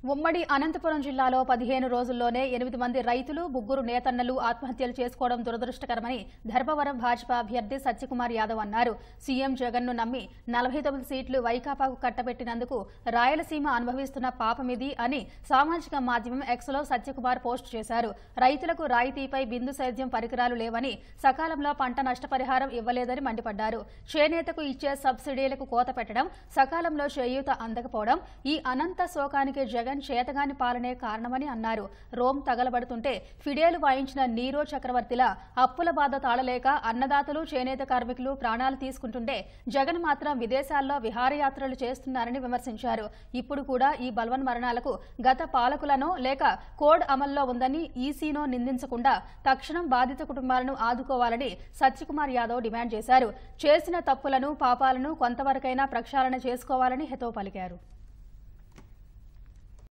ఉమ్మడి అనంతపురం జిల్లాలో 15 రోజుల్లోనే 8 మంది రైతులు, 3 నేతన్నలు ఆత్మహత్యలు చేసుకోవడం దురదృష్టకరమని ధర్మవరం భాజపా అభ్యర్థి సత్యకుమార్ యాదవ్ అన్నారు. సీఎం జగన్ను నమ్మి 49 సీట్లు వైకాపాకు కట్టబెట్టినందుకు రాయలసీమ అనుభవిస్తున్న పాపమిది అని సామాజిక మాధ్యమం ఎక్స్లో సత్యకుమార్ పోస్టు చేశారు. రైతులకు రాయితీపై బిందు సేద్యం పరికరాలు లేవని, సకాలంలో పంట నష్టపరిహారం ఇవ్వలేదని మండిపడ్డారు. చేనేతకు ఇచ్చే సబ్సిడీలకు కోత పెట్టడం, సకాలంలో చేయూత అందకపోవడం ఈ అనంత శోకానికి జగన్ చేతగాని పాలనే కారణమని అన్నారు. రోమ్ తగలబడుతుంటే ఫిడేలు వాయించిన నీరో చక్రవర్తిలా అప్పుల బాధ తాళలేక అన్నదాతలు, చేనేత కార్మికులు ప్రాణాలు తీసుకుంటుంటే జగన్ మాత్రం విదేశాల్లో విహారయాత్రలు చేస్తున్నారని విమర్శించారు. ఇప్పుడు కూడా ఈ బల్వన్మరణాలకు గత పాలకులనో లేక కోడ్ అమల్లో ఉందని ఈసీనో నిందించకుండా తక్షణం బాధిత కుటుంబాలను ఆదుకోవాలని సత్యకుమార్ యాదవ్ డిమాండ్ చేశారు. చేసిన తప్పులను, పాపాలను కొంతవరకైనా ప్రక్షాళన చేసుకోవాలని హితవు పలికారు.